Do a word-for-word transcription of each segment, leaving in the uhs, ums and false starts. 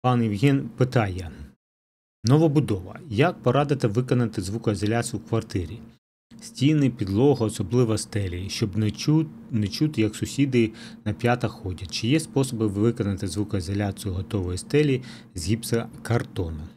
Пан Євген питає: новобудова. Як порадити виконати звукоізоляцію в квартирі? Стіни, підлога, особливо стелі, щоб не, чу... не чути, як сусіди на п'ятах ходять. Чи є способи виконати звукоізоляцію готової стелі з гіпсокартону?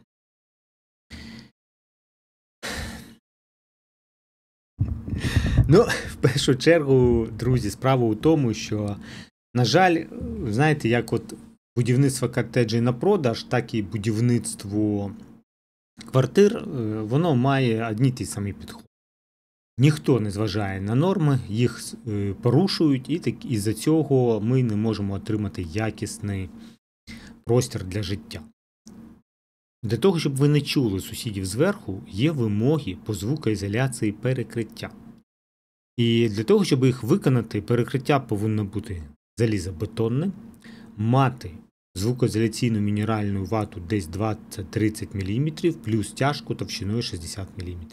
Ну, в першу чергу, друзі, справа у тому, що, на жаль, знаєте, як от будівництво котеджей на продаж, так і будівництво квартир, воно має одні ті самі підходи. Ніхто не зважає на норми, їх порушують, і так, із-за цього ми не можемо отримати якісний простір для життя. Для того, щоб ви не чули сусідів зверху, є вимоги по звукоізоляції перекриття. І для того, щоб їх виконати, перекриття повинно бути залізобетонне, мати звукоізоляційну мінеральну вату десь двадцять-тридцять міліметрів, плюс стяжку товщиною шістдесят міліметрів.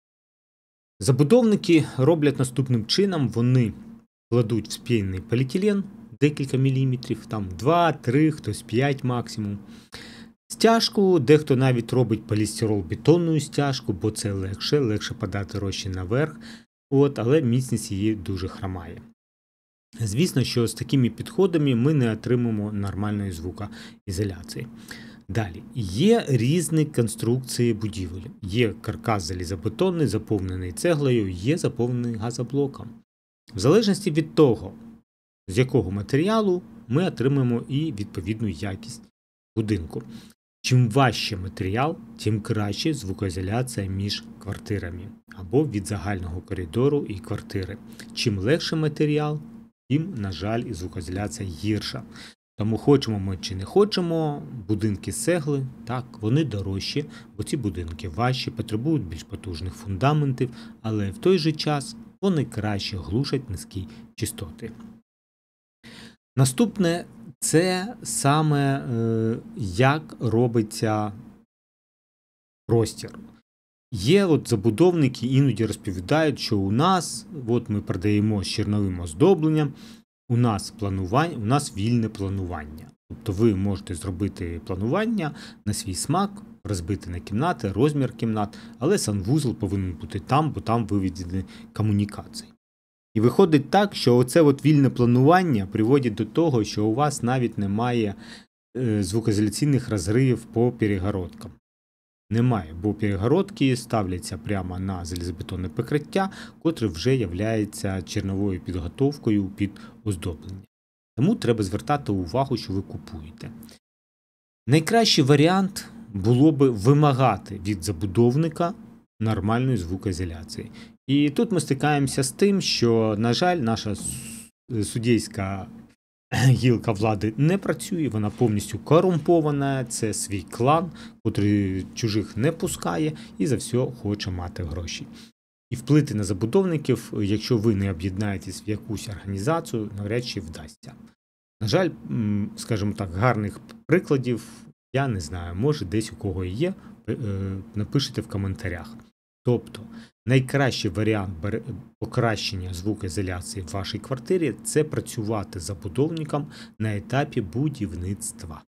Забудовники роблять наступним чином: вони кладуть в спінний поліетилен декілька міліметрів, там два-три, хтось п'ять максимум. Стяжку, дехто навіть робить полістирол-бетонну стяжку, бо це легше, легше подати розчин наверх, от, але міцність її дуже хромає. Звісно, що з такими підходами ми не отримаємо нормальної звукоізоляції. Далі. Є різні конструкції будівель. Є каркас залізобетонний, заповнений цеглою, є заповнений газоблоком. В залежності від того, з якого матеріалу, ми отримаємо і відповідну якість будинку. Чим важче матеріал, тим краще звукоізоляція між квартирами або від загального коридору і квартири. Чим легший матеріал, тим, на жаль, і звукоізоляція гірша. Тому хочемо ми чи не хочемо, будинки з цегли, так, вони дорожчі, бо ці будинки важчі, потребують більш потужних фундаментів, але в той же час вони краще глушать низькі частоти. Наступне – це саме е, як робиться простір. Є от забудовники, іноді розповідають, що у нас, от ми продаємо з черновим оздобленням, у нас планування, у нас вільне планування. Тобто ви можете зробити планування на свій смак, розбити на кімнати, розмір кімнат, але санвузол повинен бути там, бо там виведені комунікації. І виходить так, що оце от вільне планування приводить до того, що у вас навіть немає е, звукоізоляційних розривів по перегородкам. Немає, бо перегородки ставляться прямо на залізобетонне покриття, котре вже є черновою підготовкою під оздоблення. Тому треба звертати увагу, що ви купуєте. Найкращий варіант було би вимагати від забудовника нормальної звукоізоляції. І тут ми стикаємося з тим, що, на жаль, наша суддівська гілка влади не працює, вона повністю корумпована, це свій клан, який чужих не пускає і за все хоче мати гроші. І вплити на забудовників, якщо ви не об'єднаєтесь в якусь організацію, навряд чи вдасться. На жаль, скажімо так, гарних прикладів я не знаю, може десь у кого є, напишіть в коментарях. Тобто, найкращий варіант покращення звукоізоляції в вашій квартирі – це працювати з забудовником на етапі будівництва.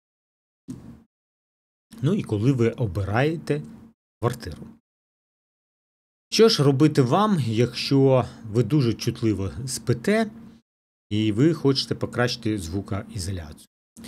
Ну і коли ви обираєте квартиру. Що ж робити вам, якщо ви дуже чутливо спите і ви хочете покращити звукоізоляцію?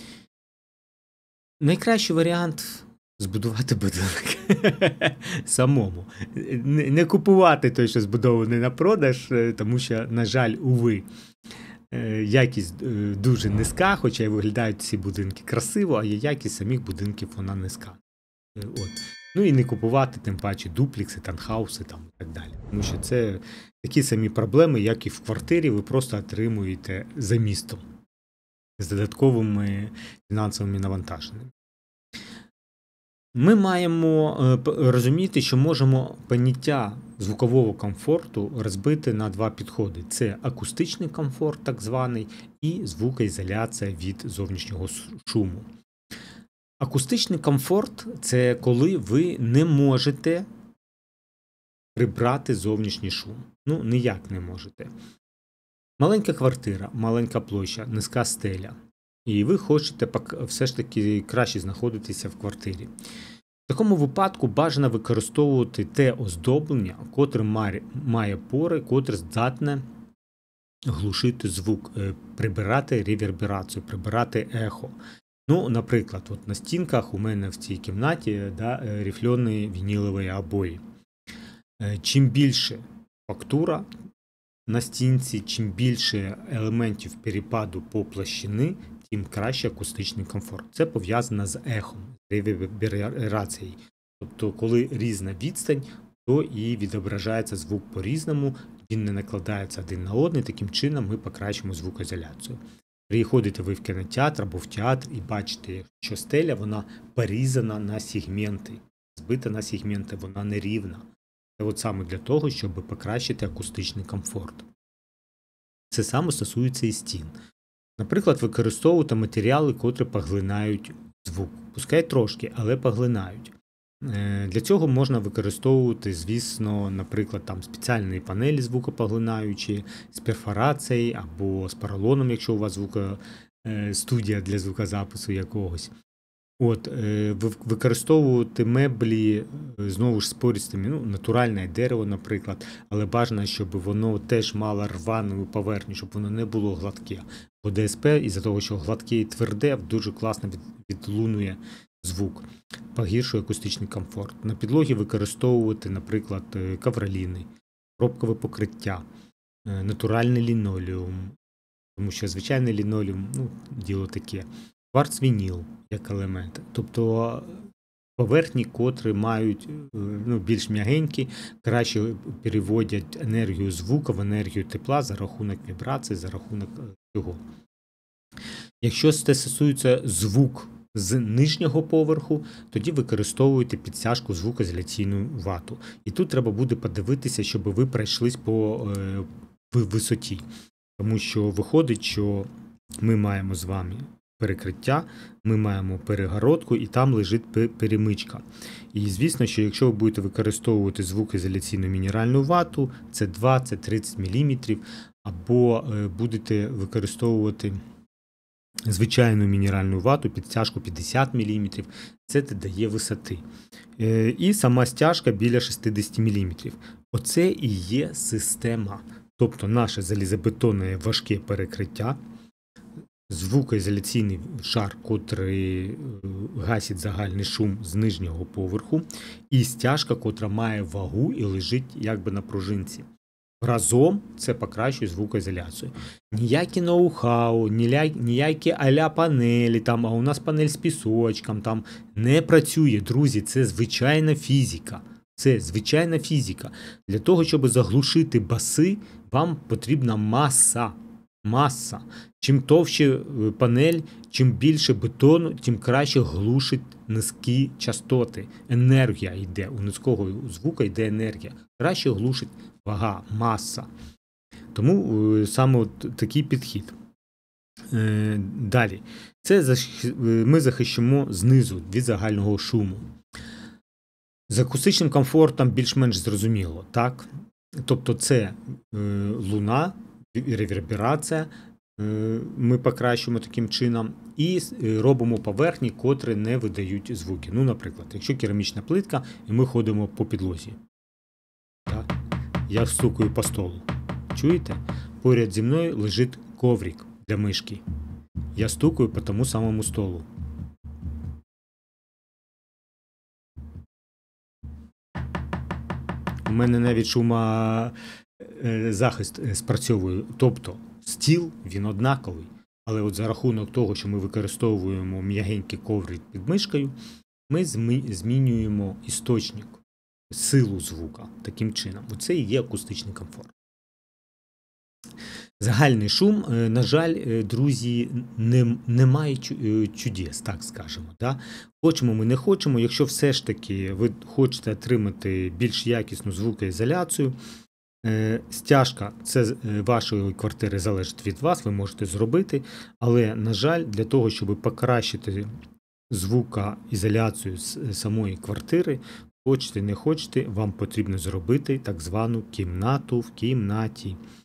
Найкращий варіант – збудувати будинок самому. Не купувати той, що збудований на продаж, тому що, на жаль, уви, якість дуже низька, хоча й виглядають ці будинки красиво, а є якість самих будинків, вона низька. От. Ну і не купувати, тим паче, дуплікси, танхауси там, і так далі. Тому що це такі самі проблеми, як і в квартирі, ви просто отримуєте за містом з додатковими фінансовими навантаженнями. Ми маємо розуміти, що можемо поняття звукового комфорту розбити на два підходи. Це акустичний комфорт, так званий, і звукоізоляція від зовнішнього шуму. Акустичний комфорт – це коли ви не можете прибрати зовнішній шум. Ну, ніяк не можете. Маленька квартира, маленька площа, низька стеля. і ви хочете все ж таки краще знаходитися в квартирі. В такому випадку бажано використовувати те оздоблення, котре має пори, котре здатне глушити звук, прибирати реверберацію, прибирати ехо. Ну, наприклад, от на стінках у мене в цій кімнаті да, рифльоні вінілові обої. Чим більше фактура на стінці, чим більше елементів перепаду по площини, тим краще акустичний комфорт. Це пов'язано з ехом, з реверберацією. Тобто, коли різна відстань, то і відображається звук по-різному, він не накладається один на один, таким чином ми покращимо звукоізоляцію. Приходите ви в кінотеатр або в театр і бачите, що стеля вона порізана на сегменти, збита на сегменти, вона нерівна. Це от саме для того, щоб покращити акустичний комфорт. Це саме стосується і стін. Наприклад, використовувати матеріали, котрі поглинають звук. Пускай трошки, але поглинають. Для цього можна використовувати, звісно, наприклад, там спеціальні панелі звукопоглинаючі з перфорацією або з поролоном, якщо у вас звукостудія для звукозапису якогось. От, використовувати меблі, знову ж з пористими, ну, натуральне дерево, наприклад, але бажано, щоб воно теж мало рвану поверхню, щоб воно не було гладке. Бо ДСП, із-за того, що гладке і тверде, дуже класно відлунує звук, погіршує акустичний комфорт. На підлогі використовувати, наприклад, ковроліни, пробкове покриття, натуральний лінолеум, тому що звичайний лінолеум, ну, діло таке, кварц-вініл як елемент. Тобто поверхні, котрі мають, ну, більш м'ягенькі, краще переводять енергію звуку в енергію тепла за рахунок вібрацій, за рахунок цього. Якщо це стосується звук з нижнього поверху, тоді використовуєте підстяжку звукоізоляційну вату. І тут треба буде подивитися, щоб ви пройшлись по е, висоті. Тому що виходить, що ми маємо з вами перекриття, ми маємо перегородку і там лежить перемичка. І звісно, що якщо ви будете використовувати звукоізоляційну мінеральну вату, це двадцять-тридцять міліметрів, або е, будете використовувати звичайну мінеральну вату, підстяжку п'ятдесят міліметрів, це дає висоти. І сама стяжка біля шістдесят міліметрів. Оце і є система. Тобто наше залізобетонне важке перекриття, звукоізоляційний шар, котрий гасить загальний шум з нижнього поверху, і стяжка, котра має вагу і лежить якби на пружинці. Разом це покращує звукоізоляцію. Ніякі ноу-хау, ніякі а-ля панелі, там, а у нас панель з пісочком, там не працює, друзі, це звичайна фізика. Це звичайна фізика. Для того, щоб заглушити баси, вам потрібна маса. Маса. Чим товще панель, чим більше бетону, тим краще глушить низькі частоти. Енергія йде. У низького звука йде енергія. Краще глушить вага, маса. Тому саме от такий підхід. Далі. Це ми захищаємо знизу від загального шуму. З акустичним комфортом більш-менш зрозуміло, так? Тобто це луна, реверберація, ми покращуємо таким чином, і робимо поверхні, котрі не видають звуки. Ну, наприклад, якщо керамічна плитка, і ми ходимо по підлозі. Так? Я стукаю по столу. Чуєте? Поряд зі мною лежить коврик для мишки. Я стукаю по тому самому столу. У мене навіть шумозахист спрацьовує. Тобто стіл, він однаковий. Але от за рахунок того, що ми використовуємо м'ягенький коврик під мишкою, ми змінюємо істочник, силу звука таким чином. Оце і є акустичний комфорт. Загальний шум, на жаль, друзі, не, немає чудес, так скажемо. Да? Хочемо ми, не хочемо, якщо все ж таки ви хочете отримати більш якісну звукоізоляцію, стяжка це вашої квартири залежить від вас, ви можете зробити, але, на жаль, для того, щоб покращити звукоізоляцію з самої квартири, хочете, не хочете, вам потрібно зробити так звану кімнату в кімнаті.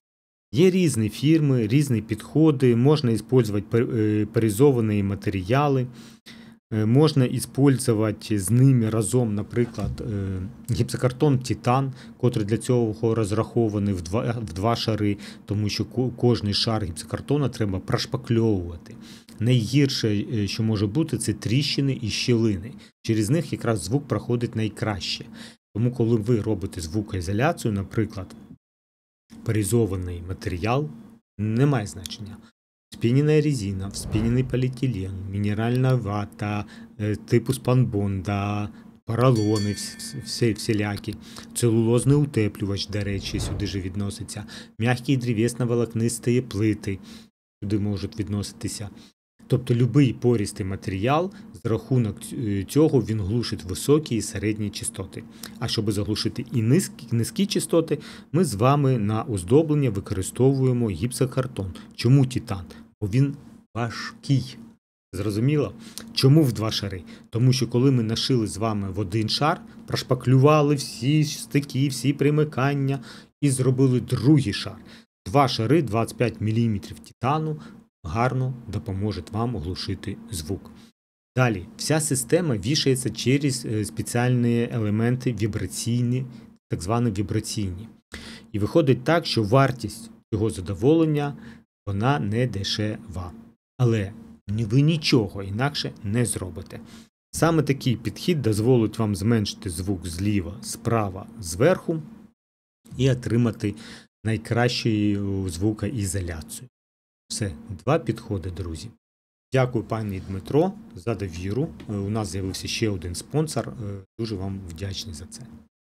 Є різні фірми, різні підходи, можна використовувати паризовані матеріали, можна використовувати з ними разом, наприклад, гіпсокартон Титан, котрий для цього розрахований в два, в два шари, тому що кожний шар гіпсокартона треба прошпакльовувати. Найгірше, що може бути, це тріщини і щілини. Через них якраз звук проходить найкраще. Тому коли ви робите звукоізоляцію, наприклад, паризований матеріал, не має значення. Вспінена резина, вспінений поліетилен, мінеральна вата, типу спанбонда, поролони всі, всілякі, целулозний утеплювач, до речі, сюди ж відноситься, м'які древесно-волокнисті плити сюди можуть відноситися. Тобто будь-який пористий матеріал, за рахунок цього він глушить високі і середні частоти. А щоб заглушити і низькі, низькі частоти, ми з вами на оздоблення використовуємо гіпсокартон. Чому Титан? Бо він важкий. Зрозуміло? Чому в два шари? Тому що коли ми нашили з вами в один шар, прошпаклювали всі стики, всі примикання і зробили другий шар. Два шари, двадцять п'ять міліметрів титану, гарно допоможе вам оглушити звук. Далі, вся система вішається через спеціальні елементи вібраційні, так звані вібраційні. І виходить так, що вартість цього задоволення, вона не дешева. Але ви нічого інакше не зробите. Саме такий підхід дозволить вам зменшити звук зліва, справа, зверху і отримати найкращу звукоізоляцію. Все, два підходи, друзі. Дякую, пані Дмитро, за довіру. У нас з'явився ще один спонсор. Дуже вам вдячний за це.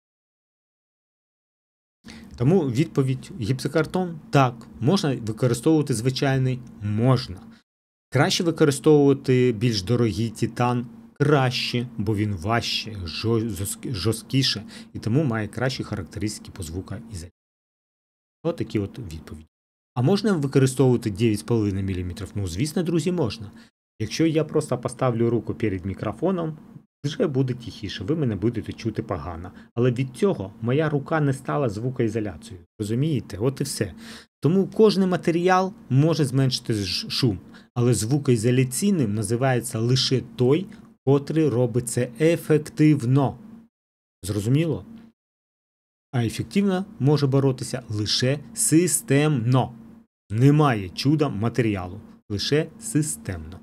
Тому відповідь: гіпсокартон? Так. Можна використовувати звичайний? Можна. Краще використовувати більш дорогий титан? Краще, бо він важче, жорсткіше і тому має кращі характеристики по звукоізоляції. Ось такі от відповіді. А можна використовувати дев'ять з половиною міліметрів? Ну, звісно, друзі, можна. Якщо я просто поставлю руку перед мікрофоном, вже буде тихіше, ви мене будете чути погано. Але від цього моя рука не стала звукоізоляцією. Розумієте? От і все. Тому кожен матеріал може зменшити шум, але звукоізоляційним називається лише той, котрий робить це ефективно. Зрозуміло? А ефективно може боротися лише системно. Немає чуда матеріалу, лише системно.